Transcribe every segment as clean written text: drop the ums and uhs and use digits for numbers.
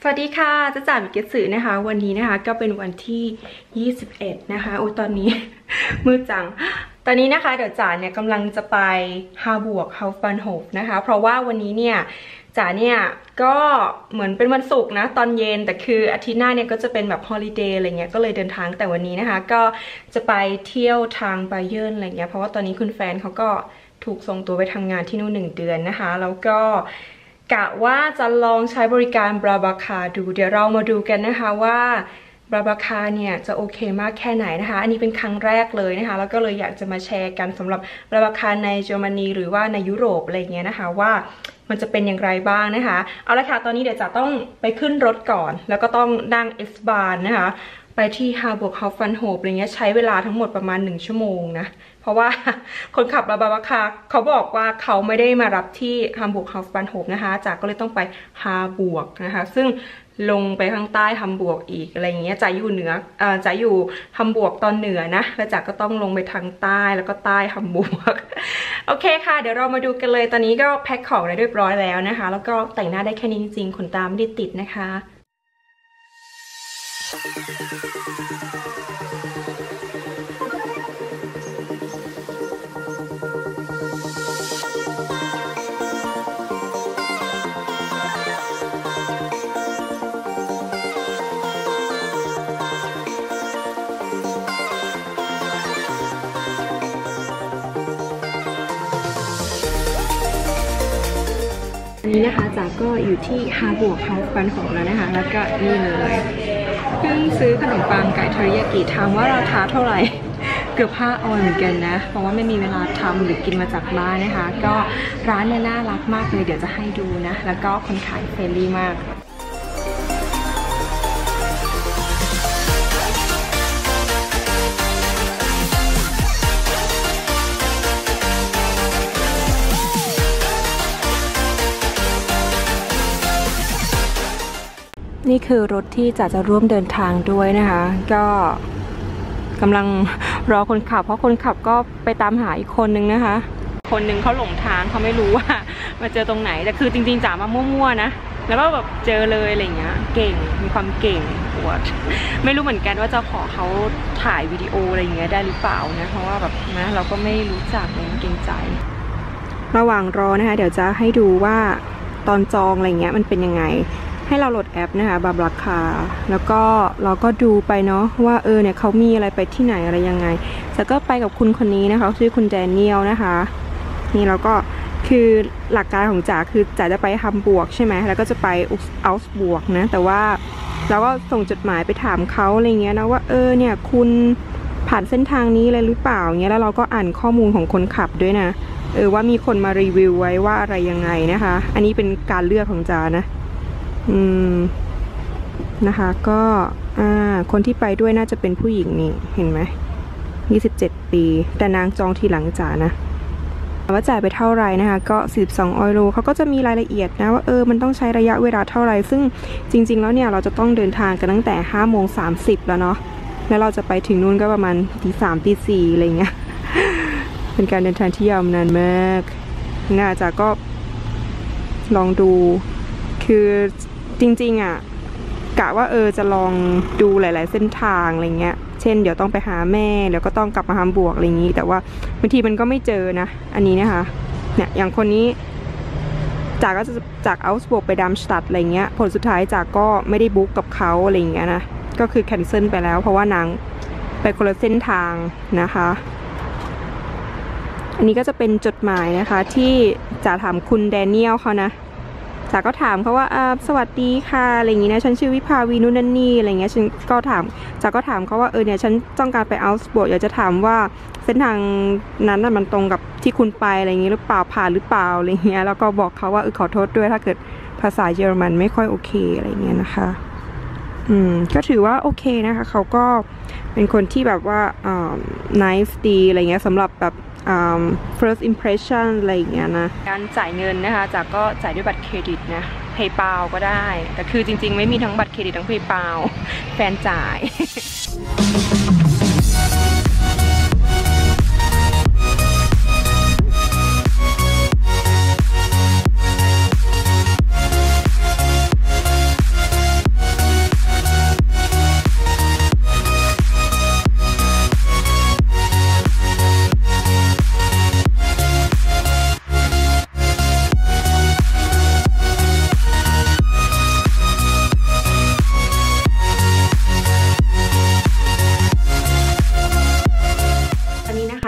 สวัสดีค่ะจะจ่ามิเกสึนะคะวันนี้นะคะก็เป็นวันที่21นะคะโอ้ตอนนี้ มืดจังตอนนี้นะคะเดี๋ยวจ๋าเนี่ยกำลังจะไปฮาบวกเฮาฟันโฮฟนะคะเพราะว่าวันนี้เนี่ยจ๋าเนี่ยก็เหมือนเป็นวันศุกร์นะตอนเย็นแต่คืออาทิตย์หน้าเนี่ยก็จะเป็นแบบฮอลิเดย์อะไรเงี้ยก็เลยเดินทางแต่วันนี้นะคะก็จะไปเที่ยวทางไบเยิร์นอะไรเงี้ยเพราะว่าตอนนี้คุณแฟนเขาก็ถูกส่งตัวไปทำงานที่นู่น1 เดือนนะคะแล้วก็กะว่าจะลองใช้บริการบราบาคาดูเดี๋ยวเรามาดูกันนะคะว่าบราบาคาเนี่ยจะโอเคมากแค่ไหนนะคะอันนี้เป็นครั้งแรกเลยนะคะแล้วก็เลยอยากจะมาแชร์กันสำหรับบราบาคาในเยอรมนีหรือว่าในยุโรปอะไรเงี้ยนะคะว่ามันจะเป็นอย่างไรบ้างนะคะเอาละค่ะตอนนี้เดี๋ยวจะต้องไปขึ้นรถก่อนแล้วก็ต้องนั่ง S-Bahn นะคะไปที่ฮาบวกเฮาฟันโฮฟอะไรเงี้ยใช้เวลาทั้งหมดประมาณ1 ชั่วโมงนะเพราะว่าคนขับบราบาคาเขาบอกว่าเขาไม่ได้มารับที่ฮาบวกเฮาฟันโฮฟนะคะจากก็เลยต้องไปฮาบวกนะคะซึ่งลงไปข้างใต้ฮัมบวกอีกอะไรเงี้ยจะอยู่เหนือจะอยู่ฮัมบวกตอนเหนือนะแล้วจากก็ต้องลงไปทางใต้แล้วก็ใต้ฮัมบวก โอเคค่ะเดี๋ยวเรามาดูกันเลยตอนนี้ก็แพ็คของได้เรียบร้อยแล้วนะคะแล้วก็แต่งหน้าได้แค่นี้จริงๆขนตาไม่ได้ติดนะคะนี้นะคะจ๋าก็อยู่ที่ฮาบวกเฮาฟันโฮฟแล้วนะคะแล้วก็นี่เลยเพิ่งซื้อขนมปังไก่เทอริยากิถามว่าราคาเท่าไหร่เกือบ5 ออนเหมือนกันนะเพราะว่าไม่มีเวลาทำหรือกินมาจากบ้านนะคะก็ร้านเนี่ยน่ารักมากเลยเดี๋ยวจะให้ดูนะแล้วก็คนขายเฟรนลี่มากนี่คือรถที่จะร่วมเดินทางด้วยนะคะก็กำลังรอคนขับเพราะคนขับก็ไปตามหาอีกคนนึงนะคะคนนึงเขาหลงทางเขาไม่รู้ว่ามาเจอตรงไหนแต่คือจริงๆจ๋ามามั่วๆนะแล้วก็แบบเจอเลยอะไรเงี้ยเก่งมีความเก่งปวดไม่รู้เหมือนกันว่าจะขอเขาถ่ายวิดีโออะไรเงี้ยได้หรือเปล่านะเพราะว่าแบบนะเราก็ไม่รู้จักเกรงใจระหว่างรอนะคะเดี๋ยวจะให้ดูว่าตอนจองอะไรเงี้ยมันเป็นยังไงให้เราโหลดแอปนะคะบาบราคาแล้วก็เราก็ดูไปเนาะว่าเนี่ยเขามีอะไรไปที่ไหนอะไรยังไงแต่ก็ไปกับคุณคนนี้นะคะชื่อคุณแดเนียลนะคะนี่เราก็คือหลักการของจ๋าคือจ๋าจะไปฮัมบวกใช่ไหมแล้วก็จะไปอัลส์บวกนะแต่ว่าเราก็ส่งจดหมายไปถามเขาอะไรเงี้ยนะว่าเนี่ยคุณผ่านเส้นทางนี้เลยหรือเปล่าเงี้ยแล้วเราก็อ่านข้อมูลของคนขับด้วยนะว่ามีคนมารีวิวไว้ว่าอะไรยังไงนะคะอันนี้เป็นการเลือกของจ๋านะนะคะก็คนที่ไปด้วยน่าจะเป็นผู้หญิงนี่เห็นไหม27 ปีแต่นางจองทีหลังจ๋านะว่าจ่ายไปเท่าไหร่นะคะก็42 ออยโรเขาก็จะมีรายละเอียดนะว่ามันต้องใช้ระยะเวลาเท่าไหร่ซึ่งจริงๆแล้วเนี่ยเราจะต้องเดินทางกันตั้งแต่5:30แล้วเนาะแล้วเราจะไปถึงนู่นก็ประมาณ3 ตี 4อะไรเงี้ย เป็นการเดินทางที่ยาวนานมากน่าจะก็ลองดูคือจริงๆอ่ะกะว่าจะลองดูหลายๆเส้นทางอะไรเงี้ยเช่นเดี๋ยวต้องไปหาแม่แล้วก็ต้องกลับมาฮัมบวกอะไรอย่างงี้แต่ว่าบางทีมันก็ไม่เจอนะอันนี้นะคะเนี่ยอย่างคนนี้จากก็จะจากอัลส์บวกไปดัมสตัดอะไรเงี้ยผลสุดท้ายจากก็ไม่ได้บุ๊กกับเขาอะไรเงี้ยนะก็คือแคนเซิลไปแล้วเพราะว่านางไปคนละเส้นทางนะคะอันนี้ก็จะเป็นจดหมายนะคะที่จะถามคุณแดเนียลเขานะจ๋าก็ถามเขาว่าสวัสดีค่ะอะไรอย่างงี้นะฉันชื่อวิภาวีนุ่นนี่อะไรเงี้ยฉันก็ถามจ๋าก็ถามเขาว่าเนี่ยฉันต้องการไปอัลส์บวกอยากจะถามว่าเส้นทางนั้นน่ะมันตรงกับที่คุณไปอะไรอย่างงี้หรือเปล่าผ่านหรือเปล่าอะไรเงี้ยแล้วก็บอกเขาว่าขอโทษด้วยถ้าเกิดภาษาเยอรมันไม่ค่อยโอเคอะไรเงี้ยนะคะก็ถือว่าโอเคนะคะเขาก็เป็นคนที่แบบว่าnice ดีอะไรเงี้ยสำหรับแบบfirst impression อะไรอย่างเงี้ยนะการจ่ายเงินนะคะจากก็จ่ายด้วยบัตรเครดิตนะ PayPal ก็ได้แต่คือจริงๆไม่มีทั้งบัตรเครดิตทั้ง PayPal แฟนจ่าย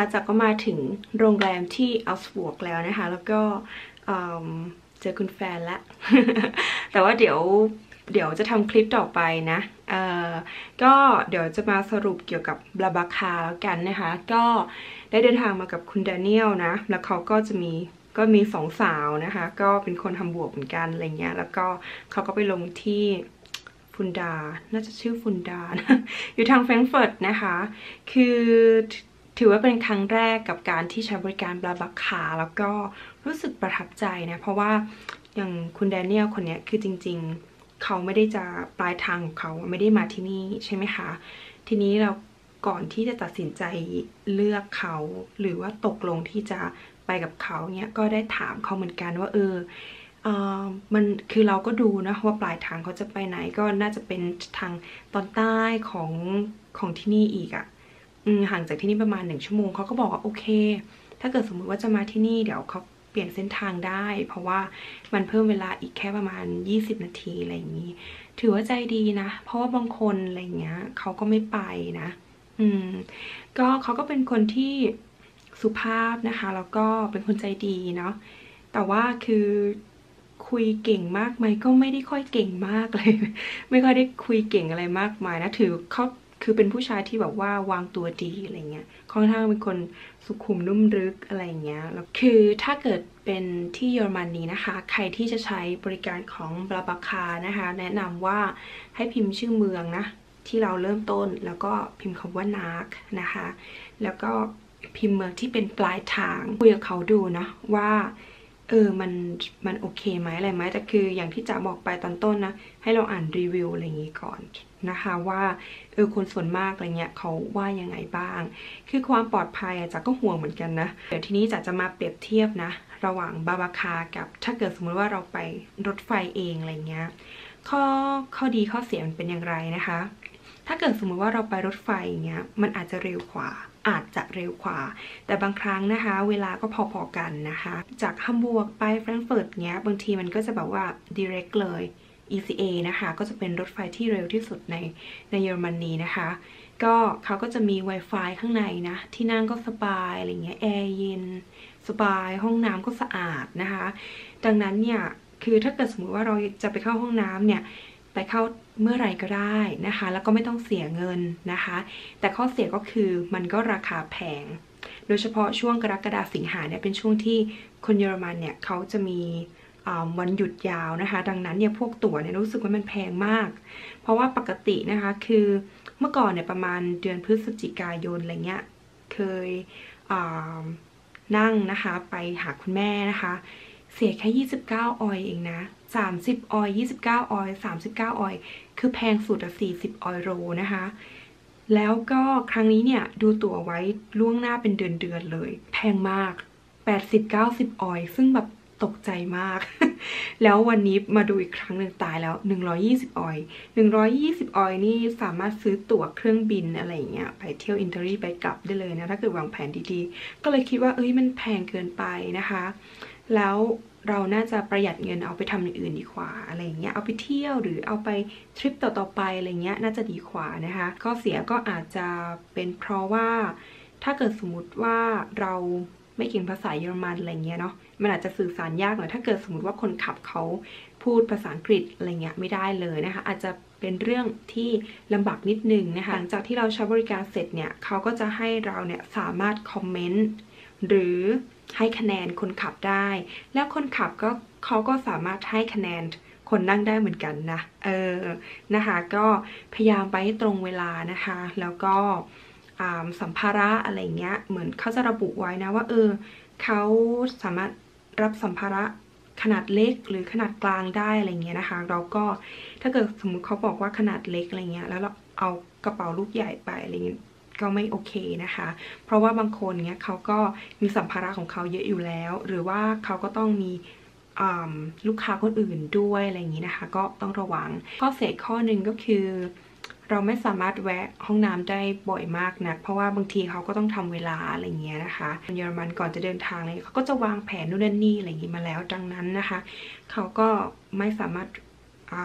จากก็มาถึงโรงแรมที่อัลสบวกแล้วนะคะแล้วก็เจอคุณแฟนแล้ว แต่ว่าเดี๋ยวจะทำคลิปต่อไปนะก็เดี๋ยวจะมาสรุปเกี่ยวกับบลาบาคาแล้วกันนะคะก็ได้เดินทางมากับคุณแดเนียลนะแล้วเขาก็มีสองสาวนะคะก็เป็นคนทำบวกเหมือนกันอะไรเงี้ยแล้วก็เขาก็ไปลงที่ฟุนดาน่าจะชื่อฟุนดานะ อยู่ทางแฟรงก์เฟิร์ตนะคะคือถือว่าเป็นครั้งแรกกับการที่ใช้บริการบลาบาคาแล้วก็รู้สึกประทับใจนะเพราะว่าอย่างคุณแดเนียลคนนี้คือจริงๆเขาไม่ได้จะปลายทางของเขาไม่ได้มาที่นี่ใช่ไหมคะทีนี้เราก่อนที่จะตัดสินใจเลือกเขาหรือว่าตกลงที่จะไปกับเขาเนี่ยก็ได้ถามเขาเหมือนกันว่ามันคือเราก็ดูนะว่าปลายทางเขาจะไปไหนก็น่าจะเป็นทางตอนใต้ของที่นี่อีกอะห่างจากที่นี่ประมาณ1 ชั่วโมงเขาก็บอกว่าโอเคถ้าเกิดสมมุติว่าจะมาที่นี่เดี๋ยวเขาเปลี่ยนเส้นทางได้เพราะว่ามันเพิ่มเวลาอีกแค่ประมาณ20 นาทีอะไรอย่างนี้ถือว่าใจดีนะเพราะว่าบางคนอะไรเงี้ยเขาก็ไม่ไปนะก็เขาก็เป็นคนที่สุภาพนะคะแล้วก็เป็นคนใจดีเนาะแต่ว่าคือคุยเก่งมากไหมก็ไม่ได้ค่อยเก่งมากเลย ไม่ค่อยได้คุยเก่งอะไรมากมายนะถือเขาคือเป็นผู้ชายที่แบบว่าวางตัวดีอะไรเงี้ยค่อนข้างเป็นคนสุขุมนุ่มลึกอะไรเงี้ยแล้วคือถ้าเกิดเป็นที่เยอรมนีนะคะใครที่จะใช้บริการของบลาบาคานะคะแนะนำว่าให้พิมพ์ชื่อเมืองนะที่เราเริ่มต้นแล้วก็พิมพ์คำว่านาร์กนะคะแล้วก็พิมพ์เมืองที่เป็นปลายทางคุยกับเขาดูนะว่ามันโอเคไหมอะไรไหมแต่คืออย่างที่จ๋าบอกไปตอนต้นนะให้เราอ่านรีวิวอะไรอย่างงี้ก่อนนะคะว่าคนส่วนมากอะไรเงี้ยเขาว่ายังไงบ้างคือความปลอดภัยจ๋าก็ห่วงเหมือนกันนะเดี๋ยวทีนี้จ๋าจะมาเปรียบเทียบนะระหว่างบาบาคากับถ้าเกิดสมมติว่าเราไปรถไฟเองอะไรเงี้ยข้อดีข้อเสียมันเป็นอย่างไรนะคะถ้าเกิดสมมติว่าเราไปรถไฟอย่างเงี้ยมันอาจจะเร็วกว่าแต่บางครั้งนะคะเวลาก็พอๆกันนะคะจากฮัมบูร์กไปแฟรงก์เฟิร์ตเงี้ยบางทีมันก็จะแบบว่า direct เลย ECA นะคะก็จะเป็นรถไฟที่เร็วที่สุดในเยอรมนีนะคะก็เขาก็จะมี Wi-Fi ข้างในนะที่นั่งก็สบายอะไรเงี้ยแอร์เย็นสบายห้องน้ำก็สะอาดนะคะดังนั้นเนี่ยคือถ้าเกิดสมมติว่าเราจะไปเข้าห้องน้ำเนี่ยไปเข้าเมื่อไหร่ก็ได้นะคะแล้วก็ไม่ต้องเสียเงินนะคะแต่ข้อเสียก็คือมันก็ราคาแพงโดยเฉพาะช่วงกรกฎาคมสิงหาเนี่ยเป็นช่วงที่คนเยอรมันเนี่ยเขาจะมีวันหยุดยาวนะคะดังนั้นเนี่ยพวกตั๋วเนี่ยรู้สึกว่ามันแพงมากเพราะว่าปกตินะคะคือเมื่อก่อนเนี่ยประมาณเดือนพฤศจิกายนอะไรเงี้ยเคยนั่งนะคะไปหาคุณแม่นะคะเสียแค่29 ออยเองนะ30 ออย29 ออย39 ออยคือแพงสุด40 ออยโรนะคะแล้วก็ครั้งนี้เนี่ยดูตั๋วไว้ล่วงหน้าเป็นเดือนเลยแพงมาก80-90 ออยซึ่งแบบตกใจมาก แล้ววันนี้มาดูอีกครั้งหนึ่งตายแล้ว120 ออย120 ออยนี่สามารถซื้อตั๋วเครื่องบินอะไรอย่างเงี้ยไปเที่ยวอินเตอร์ไปกลับได้เลยนะถ้าเกิดวางแผนดีๆก็เลยคิดว่ามันแพงเกินไปนะคะแล้วเราน่าจะประหยัดเงินเอาไปทำอย่างอื่นดีกว่าอะไรอย่างเงี้ยเอาไปเที่ยวหรือเอาไปทริปต่อๆไปอะไรเงี้ยน่าจะดีกว่านะคะข้อเสียก็อาจจะเป็นเพราะว่าถ้าเกิดสมมติว่าเราไม่เก่งภาษาเยอรมันอะไรเงี้ยเนาะมันอาจจะสื่อสารยากหน่อยถ้าเกิดสมมติว่าคนขับเขาพูดภาษาอังกฤษอะไรเงี้ยไม่ได้เลยนะคะอาจจะเป็นเรื่องที่ลำบากนิดนึงนะคะหลังจากที่เราใช้บริการเสร็จเนี่ยเขาก็จะให้เราเนี่ยสามารถคอมเมนต์หรือให้คะแนนคนขับได้แล้วคนขับก็เขาก็สามารถให้คะแนนคนนั่งได้เหมือนกันนะนะคะก็พยายามไปให้ตรงเวลานะคะแล้วก็สัมภาระอะไรเงี้ยเหมือนเขาจะระบุไว้นะว่าเขาสามารถรับสัมภาระขนาดเล็กหรือขนาดกลางได้อะไรเงี้ยนะคะเราก็ถ้าเกิดสมมุติเขาบอกว่าขนาดเล็กอะไรเงี้ยแล้วเราเอากระเป๋าลูกใหญ่ไปอะไรเงี้ยก็ไม่โอเคนะคะเพราะว่าบางคนเนี้ยเขาก็มีสัมภาระของเขาเยอะอยู่แล้วหรือว่าเขาก็ต้องมีลูกค้าคนอื่นด้วยอะไรอย่างนี้นะคะก็ต้องระวังข้อเสียข้อหนึ่งก็คือเราไม่สามารถแวะห้องน้ำได้บ่อยมากนะเพราะว่าบางทีเขาก็ต้องทำเวลาอะไรเงี้ยนะคะเยอรมันก่อนจะเดินทางเลยเขาก็จะวางแผนนู่นนั่นนี่อะไรอย่างนี้มาแล้วดังนั้นนะคะเขาก็ไม่สามารถ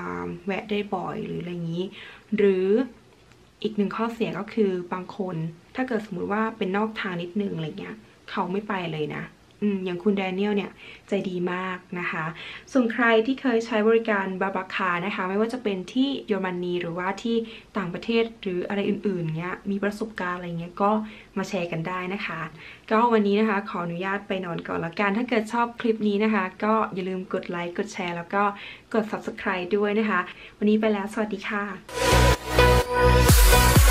แวะได้บ่อยหรืออะไรอย่างนี้หรืออีกหนึ่งข้อเสียก็คือบางคนถ้าเกิดสมมุติว่าเป็นนอกทางนิดนึงอะไรเงี้ยเขาไม่ไปเลยนะอย่างคุณแดเนียลเนี่ยใจดีมากนะคะส่วนใครที่เคยใช้บริการบาบาคานะคะไม่ว่าจะเป็นที่เยอรมนีหรือว่าที่ต่างประเทศหรืออะไรอื่นๆเงี้ยมีประสบการณ์อะไรเงี้ยก็มาแชร์กันได้นะคะก็วันนี้นะคะขออนุญาตไปนอนก่อนละกันถ้าเกิดชอบคลิปนี้นะคะก็อย่าลืมกดไลค์กดแชร์แล้วก็กด Subscribe ด้วยนะคะวันนี้ไปแล้วสวัสดีค่ะ